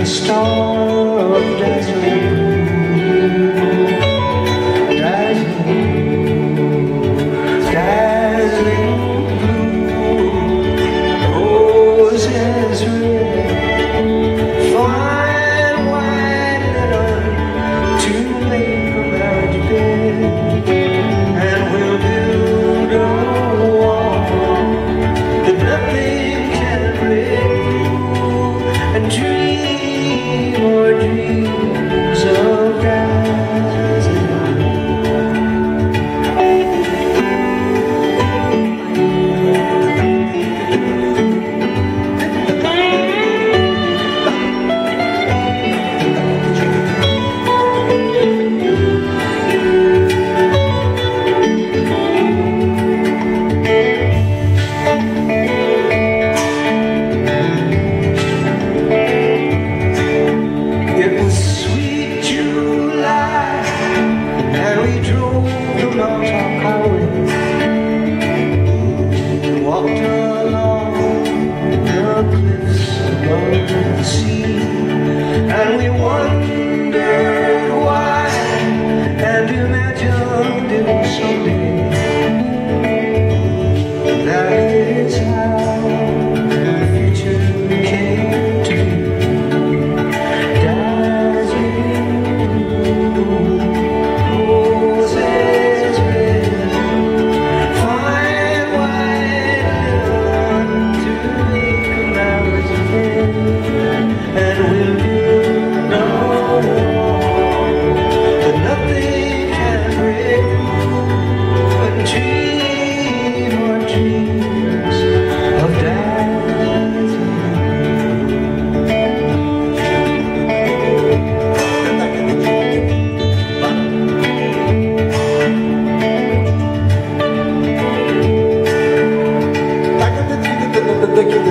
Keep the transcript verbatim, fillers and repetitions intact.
a star of dazzling, dazzling, dazzling blue, roses red, fine white linen to make a marriage bed, and we'll build a wall that nothing can break, and dream our dreams of dazzling. And we wondered why, and imagined it was someday. That is how the future came to be. Dazzling roses red, fine white linen to make a marriage bed, and we'll build a wall that nothing can break, but dream our dreams of dazzling. Thank you.